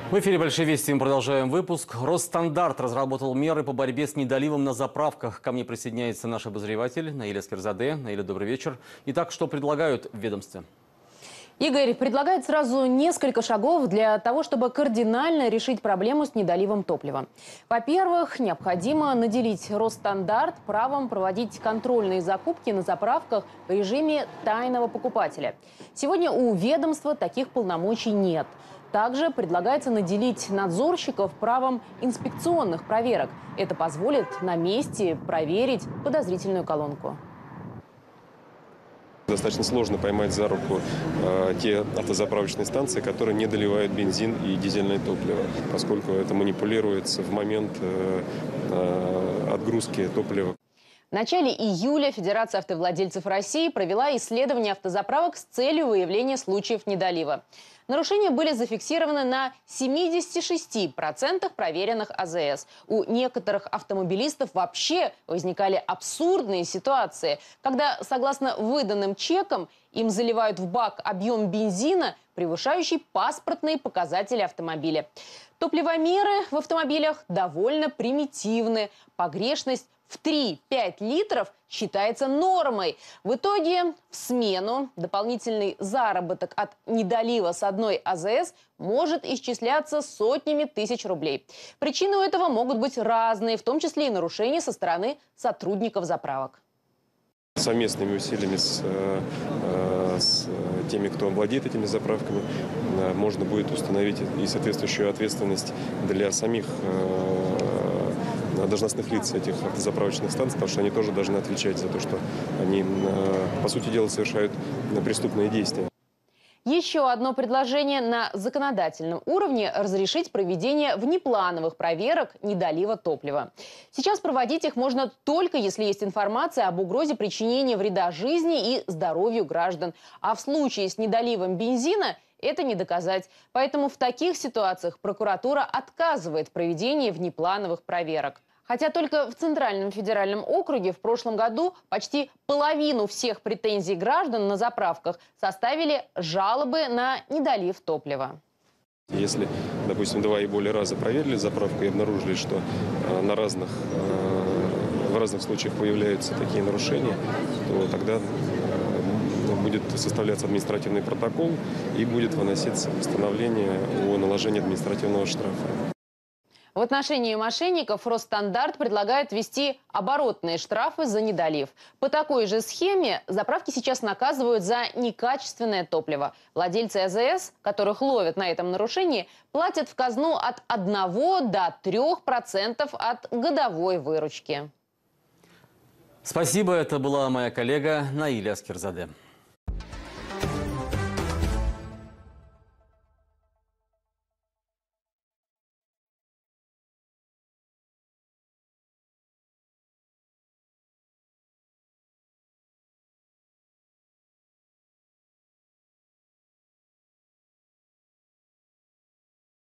В эфире «Большие вести». Мы продолжаем выпуск. Росстандарт разработал меры по борьбе с недоливом на заправках. Ко мне присоединяется наш обозреватель Наиля Аскерзаде. Наиля, добрый вечер. Итак, что предлагают в ведомстве? Игорь предлагает сразу несколько шагов для того, чтобы кардинально решить проблему с недоливом топлива. Во-первых, необходимо наделить Росстандарт правом проводить контрольные закупки на заправках в режиме тайного покупателя. Сегодня у ведомства таких полномочий нет. Также предлагается наделить надзорщиков правом инспекционных проверок. Это позволит на месте проверить подозрительную колонку. Достаточно сложно поймать за руку те автозаправочные станции, которые не доливают бензин и дизельное топливо, поскольку это манипулируется в момент отгрузки топлива. В начале июля Федерация автовладельцев России провела исследование автозаправок с целью выявления случаев недолива. Нарушения были зафиксированы на 76% проверенных АЗС. У некоторых автомобилистов вообще возникали абсурдные ситуации, когда, согласно выданным чекам, им заливают в бак объем бензина, превышающий паспортные показатели автомобиля. Топливомеры в автомобилях довольно примитивны. Погрешность в 3-5 литров считается нормой. В итоге в смену дополнительный заработок от недолива с одной АЗС может исчисляться сотнями тысяч рублей. Причины у этого могут быть разные, в том числе и нарушения со стороны сотрудников заправок. Совместными усилиями с теми, кто владеет этими заправками, можно будет установить и соответствующую ответственность для самих должностных лиц этих автозаправочных станций, потому что они тоже должны отвечать за то, что они, по сути дела, совершают преступные действия. Еще одно предложение на законодательном уровне – разрешить проведение внеплановых проверок недолива топлива. Сейчас проводить их можно только если есть информация об угрозе причинения вреда жизни и здоровью граждан. А в случае с недоливом бензина это не доказать. Поэтому в таких ситуациях прокуратура отказывает в проведении внеплановых проверок. Хотя только в Центральном федеральном округе в прошлом году почти половину всех претензий граждан на заправках составили жалобы на недолив топлива. Если, допустим, 2 и более раза проверили заправку и обнаружили, что в разных случаях появляются такие нарушения, то тогда будет составляться административный протокол и будет выноситься постановление о наложении административного штрафа. В отношении мошенников Росстандарт предлагает ввести оборотные штрафы за недолив. По такой же схеме заправки сейчас наказывают за некачественное топливо. Владельцы АЗС, которых ловят на этом нарушении, платят в казну от 1 до 3% от годовой выручки. Спасибо, это была моя коллега Наиля Аскерзаде.